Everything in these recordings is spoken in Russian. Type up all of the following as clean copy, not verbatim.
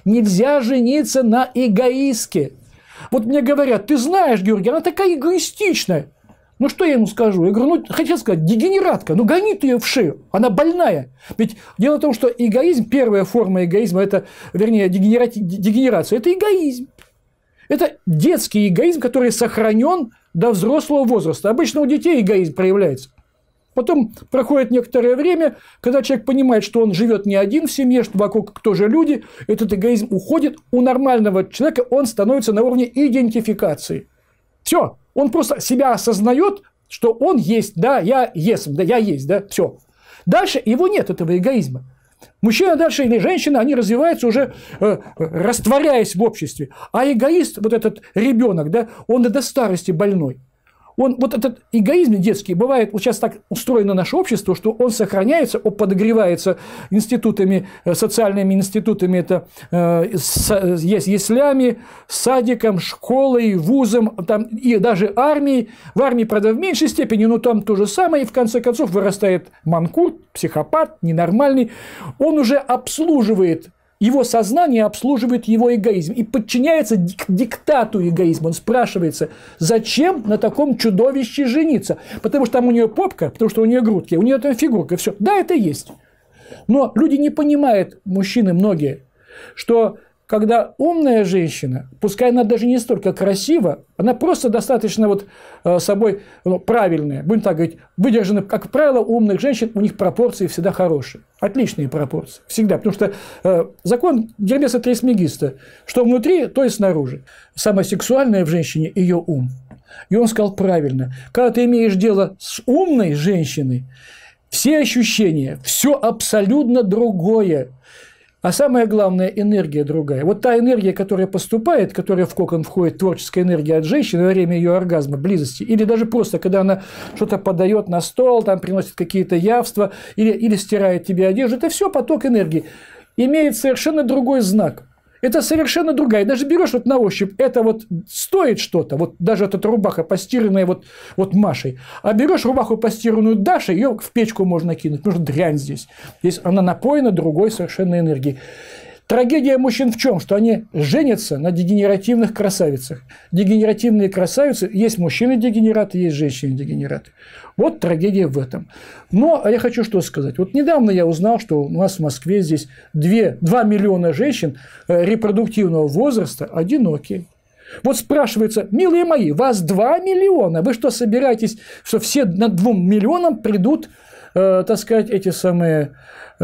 Нельзя жениться на эгоистке. Вот мне говорят, ты знаешь, Георгий, она такая эгоистичная. Ну, что я ему скажу? Я говорю, ну, хотел сказать, дегенератка, ну, гони ты ее в шею, она больная. Ведь дело в том, что эгоизм, первая форма эгоизма, это, вернее, дегенерация, это эгоизм. Это детский эгоизм, который сохранен до взрослого возраста. Обычно у детей эгоизм проявляется. Потом проходит некоторое время, когда человек понимает, что он живет не один в семье, что вокруг тоже люди, этот эгоизм уходит. У нормального человека он становится на уровне идентификации. Все, он просто себя осознает, что он есть, да, я есть, да, я есть, да, все. Дальше его нет, этого эгоизма. Мужчина дальше или женщина, они развиваются уже растворяясь в обществе. А эгоист, вот этот ребенок, да, он до старости больной. Вот этот эгоизм детский бывает, вот сейчас так устроено наше общество, что он сохраняется, он подогревается институтами, социальными институтами, это яслями, садиком, школой, вузом, там, и даже армией. В армии, правда, в меньшей степени, но там то же самое, и в конце концов вырастает манкурт, психопат, ненормальный. Он уже обслуживает. Его сознание обслуживает его эгоизм и подчиняется диктату эгоизма. Он спрашивается, зачем на таком чудовище жениться? Потому что там у нее попка, потому что у нее грудки, у нее там фигурка, все. Да, это есть. Но люди не понимают, мужчины многие, что когда умная женщина, пускай она даже не столько красива, она просто достаточно вот собой правильная, будем так говорить, выдержаны, как правило, у умных женщин, у них пропорции всегда хорошие, отличные пропорции, всегда, потому что закон Гермеса Трисмегиста, что внутри, то и снаружи. Самое сексуальное в женщине – ее ум. И он сказал правильно, когда ты имеешь дело с умной женщиной, все ощущения, все абсолютно другое. А самое главное – энергия другая. Вот та энергия, которая поступает, которая в кокон входит, творческая энергия от женщины во время ее оргазма, близости, или даже просто, когда она что-то подает на стол, там приносит какие-то явства, или стирает тебе одежду, это все поток энергии, имеет совершенно другой знак. Это совершенно другая. Даже берешь вот на ощупь, это вот стоит что-то, вот даже эта рубаха, постиранная вот Машей, а берешь рубаху, постиранную Дашей, ее в печку можно кинуть, потому что дрянь здесь. Здесь она напоена другой совершенно энергией. Трагедия мужчин в чем? Что они женятся на дегенеративных красавицах. Дегенеративные красавицы, есть мужчины-дегенераты, есть женщины-дегенераты. Вот трагедия в этом. Но я хочу что сказать. Вот недавно я узнал, что у нас в Москве здесь 2 миллиона женщин репродуктивного возраста одинокие. Вот спрашивается, милые мои, вас 2 миллиона, вы что собираетесь, что все над 2 миллионам придут, так сказать, эти самые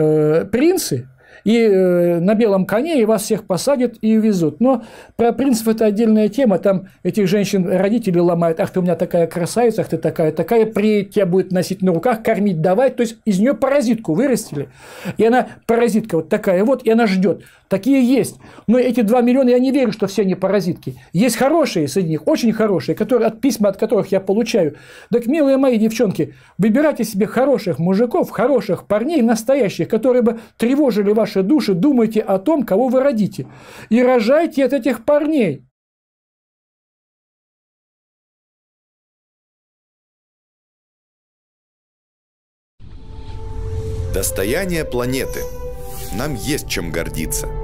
принцы? И на белом коне, и вас всех посадят и увезут. Но про принцев это отдельная тема. Там этих женщин родители ломают. Ах, ты у меня такая красавица, ах, ты такая, приедет, тебя будет носить на руках, кормить давать. То есть из нее паразитку вырастили. И она паразитка вот такая вот, и она ждет. Такие есть. Но эти 2 миллиона, я не верю, что все они паразитки. Есть хорошие среди них, очень хорошие, письма от которых я получаю. Так, милые мои девчонки, выбирайте себе хороших мужиков, хороших парней, настоящих, которые бы тревожили ваши души, думайте о том, кого вы родите. И рожайте от этих парней. Достояние планеты. Нам есть чем гордиться.